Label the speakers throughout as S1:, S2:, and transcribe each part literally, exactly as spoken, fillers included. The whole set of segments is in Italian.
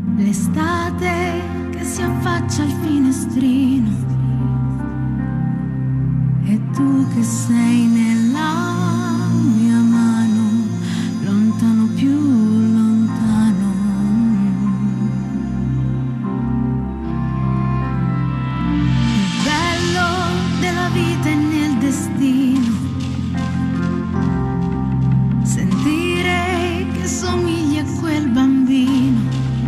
S1: L'estate che si affaccia al finestrino e tu che sei nella mia mano, lontano più lontano. Il bello della vita è nel destino, sentire che somigli a quel bambino.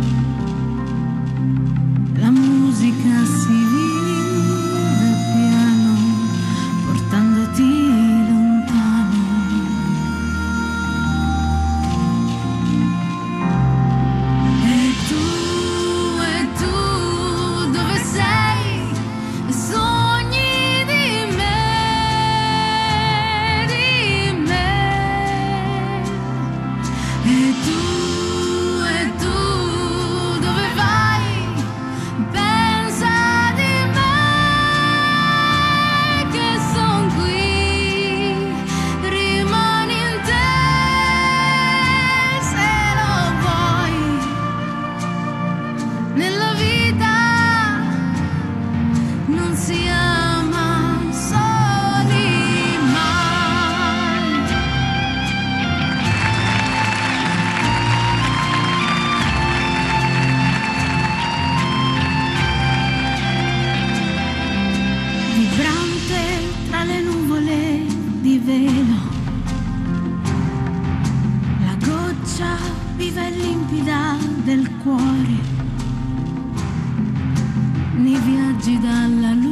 S1: La musica si vive piano, portandoti lontano. E tu, e tu, dove sei? E sogni di me, di me. E tu, e tu, dove vai? Pensa di me che son qui, rimani in te se lo vuoi. Nella vita non si ama soli mai. Vibrante tra le nuvole di velo, la goccia viva e limpida del cuore, nei viaggi dalla luce